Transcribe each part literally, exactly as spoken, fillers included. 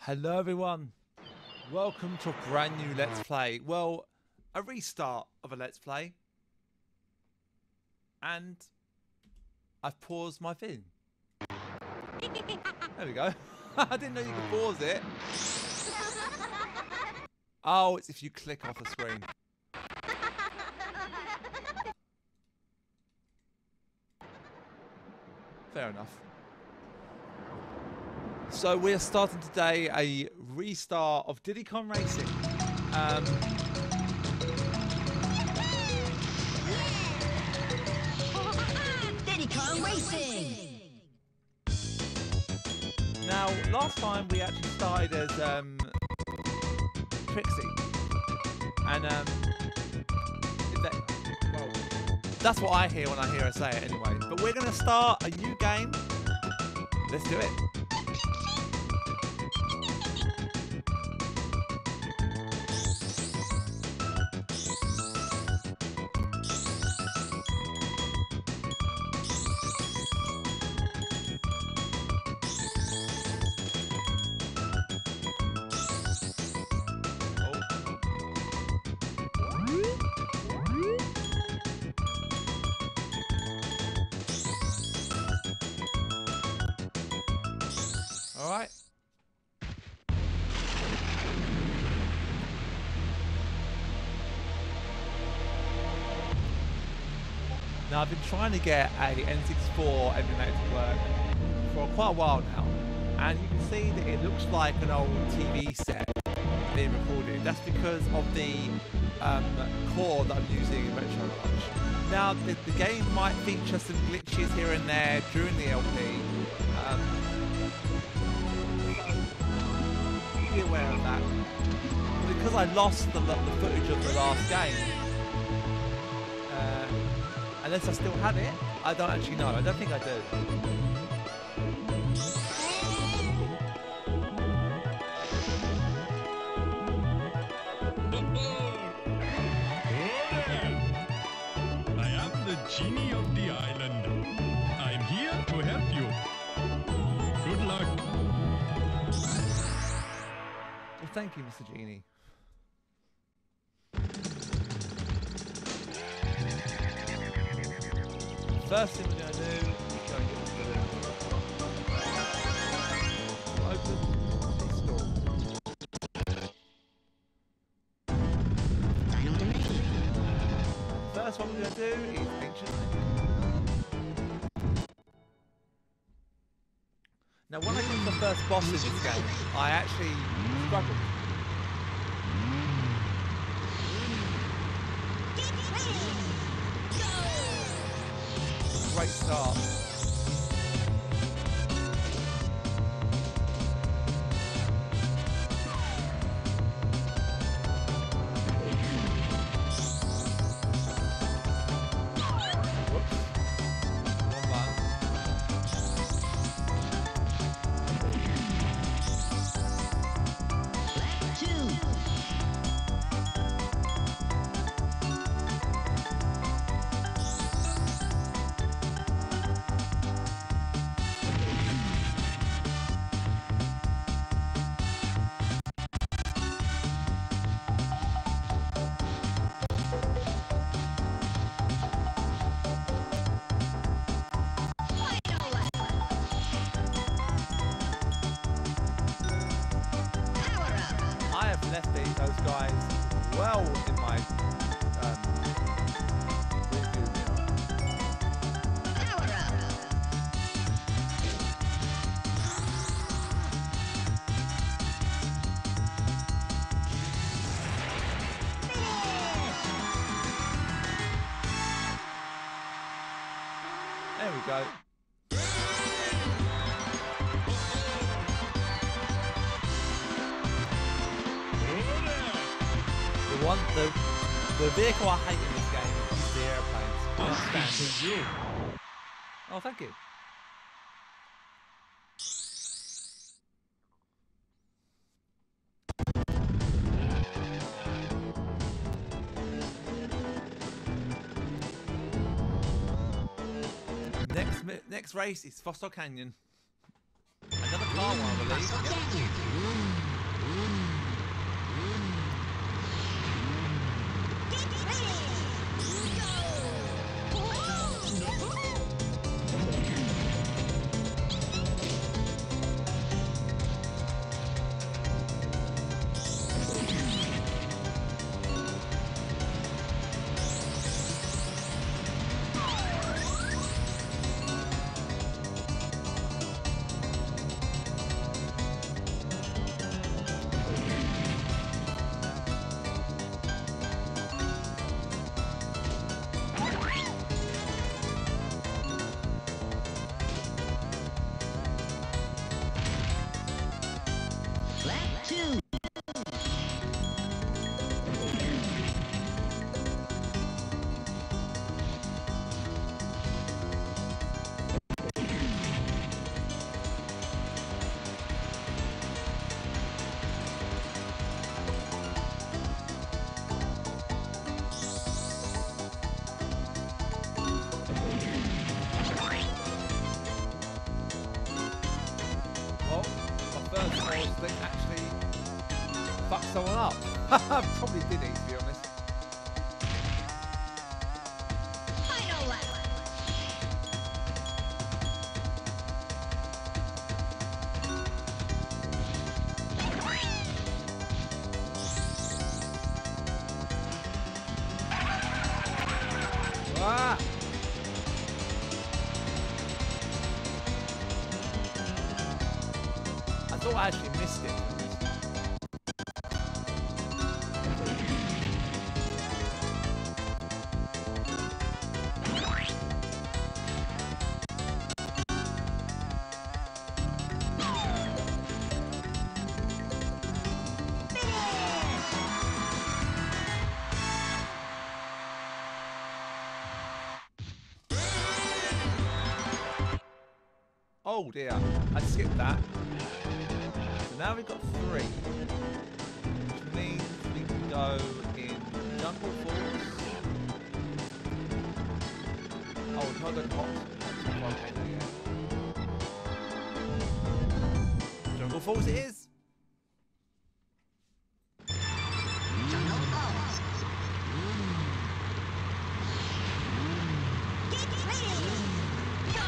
Hello everyone, welcome to a brand new Let's Play. Well, a restart of a Let's Play. And I've paused my thing. There we go. I didn't know you could pause it. Oh, it's if you click off the screen. Fair enough. So we're starting today a restart of Diddy Racing. Um, Diddy Racing. Now, last time we actually started as um, Trixie, and um, is that, well, that's what I hear when I hear her say it anyway. But we're going to start a new game. Let's do it. Alright. Now I've been trying to get a N sixty-four emulator to work for quite a while now, and you can see that it looks like an old T V set being recorded. That's because of the um, core that I'm using in Retro Launch. Now the, the game might feature some glitches here and there during the L P. Um, Be aware of that. Because I lost the, the footage of the last game, uh, unless I still have it, I don't actually know. I don't think I do. I am the genie of the island. I'm here to help you. Good luck. Well, thank you, Mister Genie. First thing we're going to do is go and get to the open this door. First one we're going to do is Ancient Link. Now, when I got to the first boss in this game, I actually struggled. Great start. Whoops. Wrong button. I have left these, those guys well in my um, review mirror. Power up. There we go. The one, the, the vehicle I hate in this game is the airplanes. I can't stand it. Oh, thank you. Next, next race is Fossil Canyon. Another car one, I believe. Fossil Canyon. accident actually fuck someone up. Probably Diddy, to be honest. Final lap. Ah! I thought I actually missed it. Oh dear, I skipped that. So now we've got three, which means we can go in Jungle Falls. Oh, we can't go to Hot. Hot Volcano yet. Jungle Falls it is. Jungle Falls. Get ready. Go.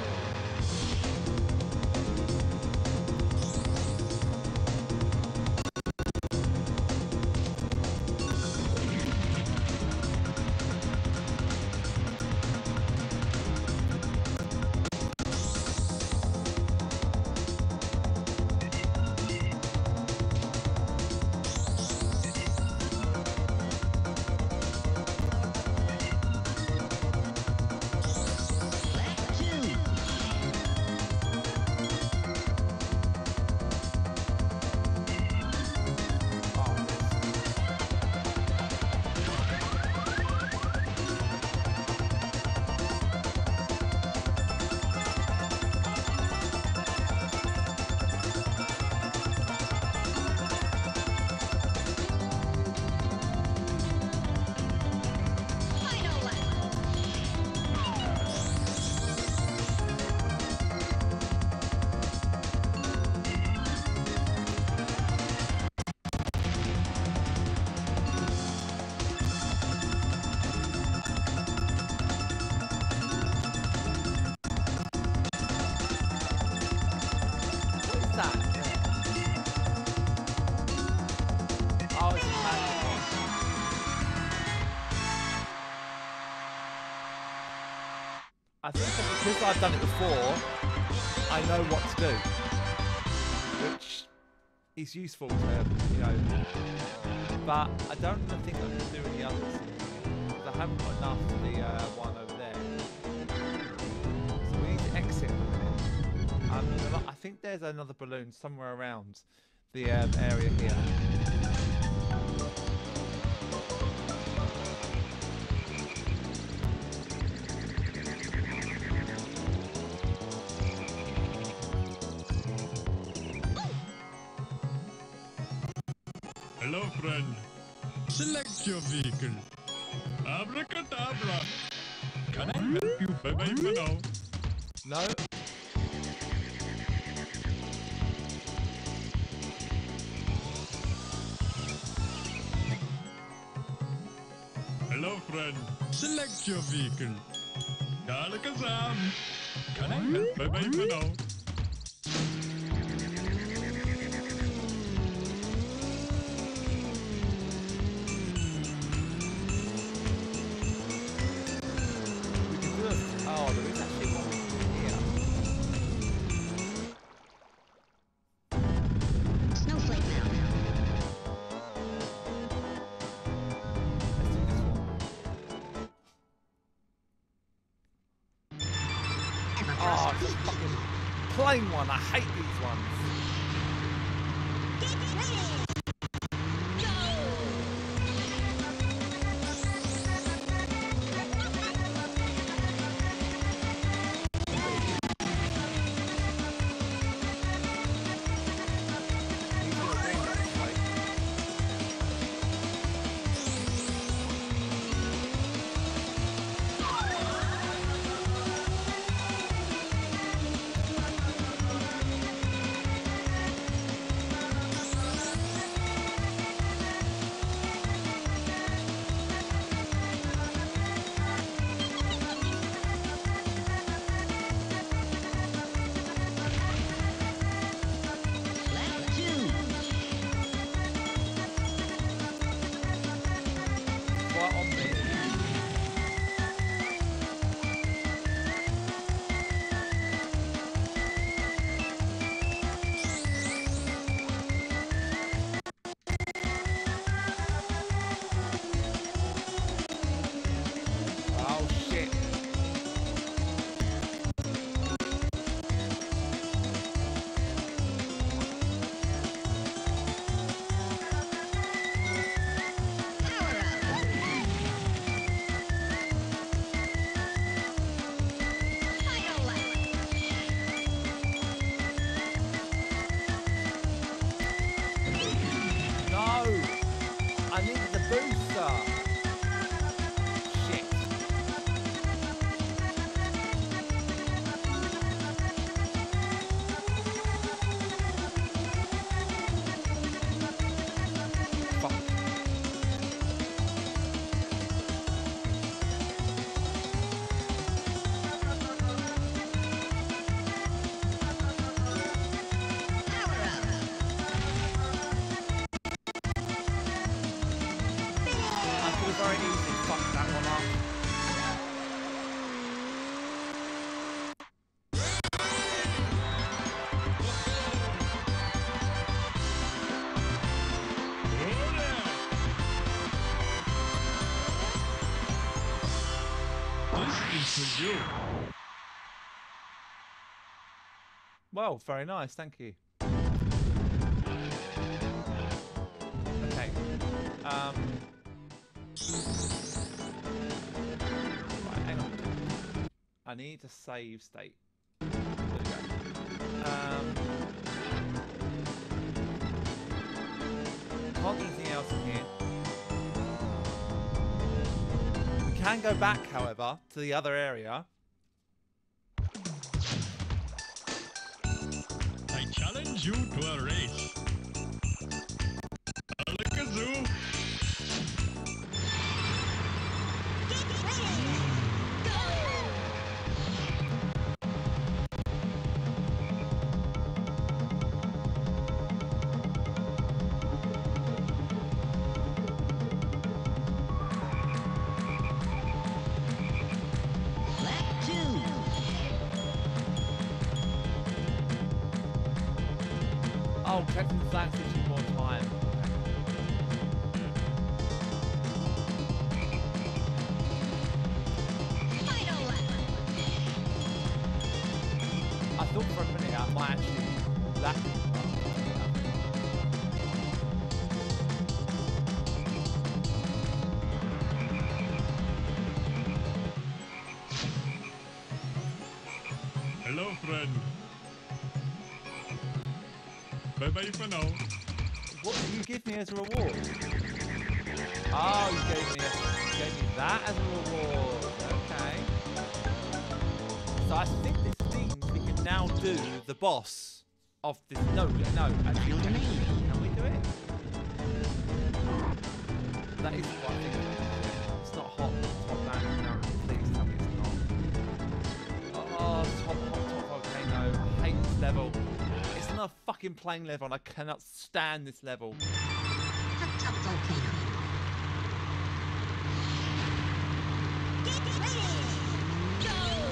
I think that because I've done it before, I know what to do, which is useful to, you know, but I don't think I can do any others, because I haven't got enough for the uh, one over there. So we need to exit. Um, I think there's another balloon somewhere around the um, area here. Hello, friend. Select your vehicle. Abracadabra. Can I help you? Bye-bye for now. No. Hello, friend. Select your vehicle. Dalakazam. Can I help? Bye-bye for now. Oh, there is actually one here. Snowflake Mountain. Let's do this one. Oh, it's a fucking plain one. I hate these ones. Get ready. Go. Well, very nice, thank you. Okay. Um. Right, hang on. I need a save state. There we go. Um. Can't do anything else in here. We can go back, however, to the other area. I challenge you to a race. Alakazoo. Oh, collecting flags gives you more time. Final lap. I thought for a minute I might actually lap it. Hello, friend. Bye-bye for now. What did you give me as a reward? Oh, you gave me, a, you gave me that as a reward. Okay. So I think this means we can now do the boss of this. No, no, actually, can we do it? That is what I think. It's not hot, hot man. No, please tell me it's not. Oh, top, hot, top volcano. I hate this level. It's not a fucking playing level, and I cannot stand this level. Hot top volcano. Get ready. Go.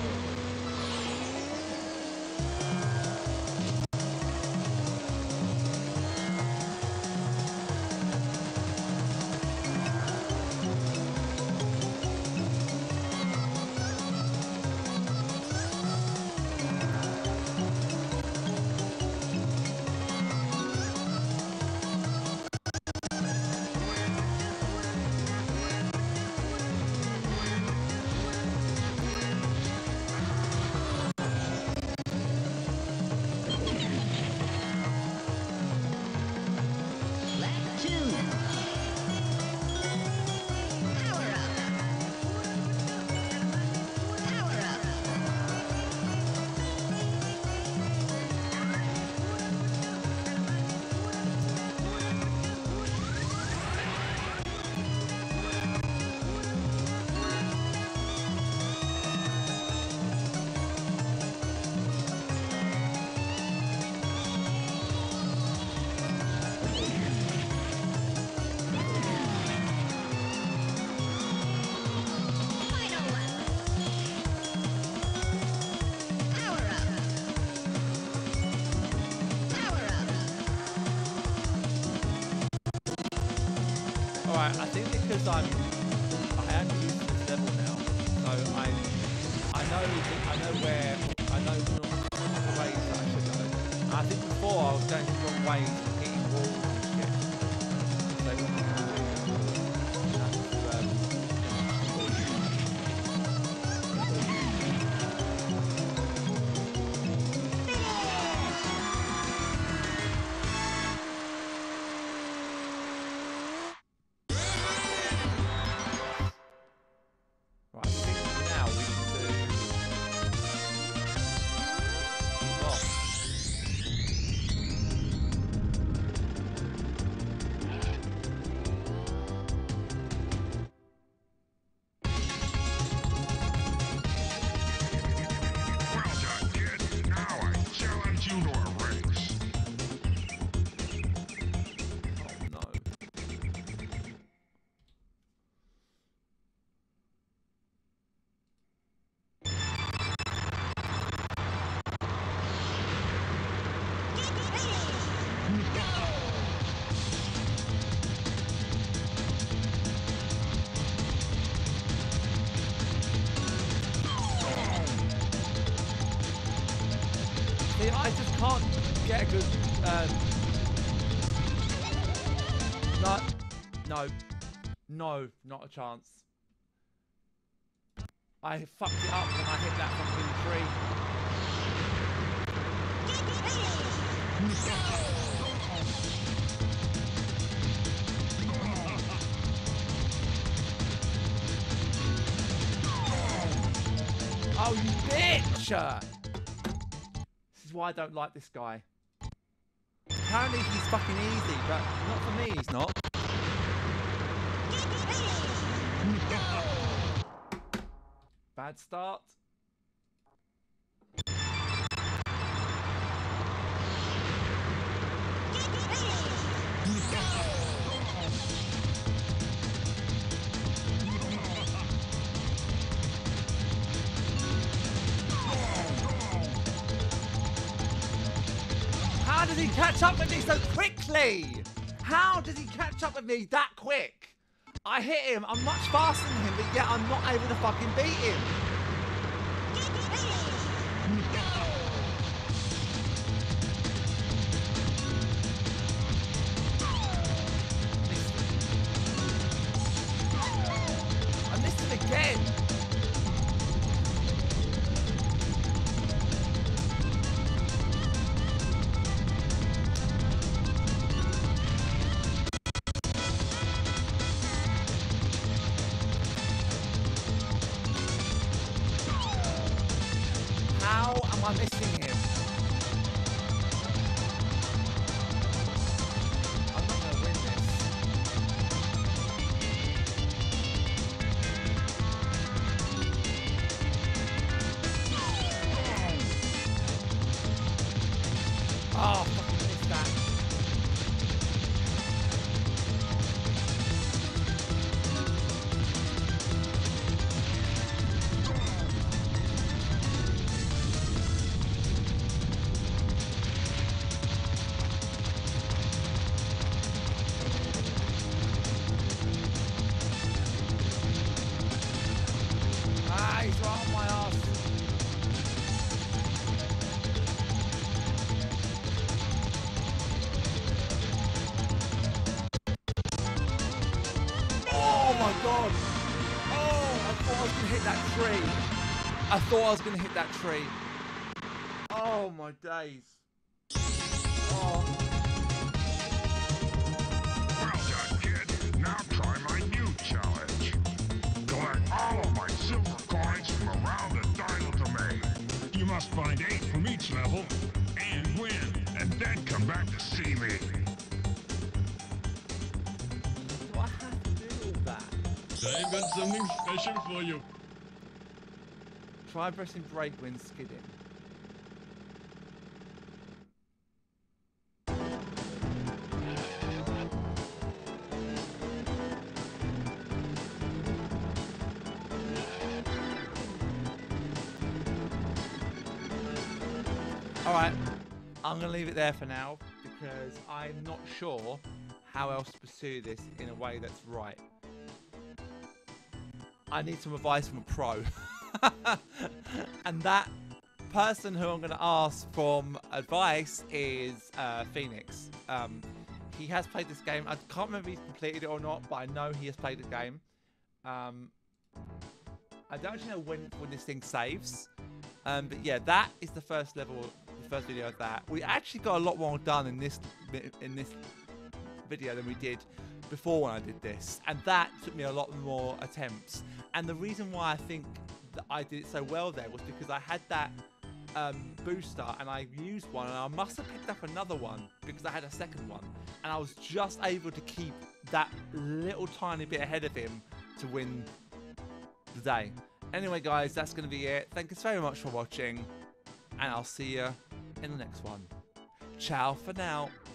Alright, I think because I'm I am used to this level now, so I I know I know where I know the ways that I should go. And I think before I was going the wrong ways and hitting walls and shit. So um, Right, I think now we can do boss. See, I just can't get a good. Um, no, no, no, not a chance. I fucked it up when I hit that fucking tree. Oh, you bitch! This is why I don't like this guy. Apparently he's fucking easy, but not for me, he's not. Bad start. How does he catch up with me so quickly? How does he catch up with me that quick? I hit him, I'm much faster than him, but yet I'm not able to fucking beat him. I missed him again. How am I missing him? I'm not going to win this. Oh, fucking missed that. Ah, he's right on my ass. Oh my god! Oh, I thought I was gonna hit that tree. I thought I was gonna hit that tree. Oh my days. Oh. Well done, kid. Now try my new challenge. Collect all of my silver coins from around the dial domain. You must find eight from each level and win. And then come back to see me. Do I have to do all that? I've got something special for you. Try pressing brake when skidding. Alright, I'm going to leave it there for now because I'm not sure how else to pursue this in a way that's right. I need some advice from a pro. And that person who I'm going to ask from advice is uh, Phoenix. Um, he has played this game. I can't remember if he's completed it or not, but I know he has played the game. Um, I don't actually know when, when this thing saves. Um, but yeah, that is the first level, the first video of that. We actually got a lot more done in this in this video than we did before when I did this, and that took me a lot more attempts. And the reason why I think that I did it so well there was because I had that um, booster and I used one, and I must have picked up another one because I had a second one, and I was just able to keep that little tiny bit ahead of him to win the day. Anyway guys, that's going to be it. Thank you so much for watching, and I'll see you in the next one. Ciao for now.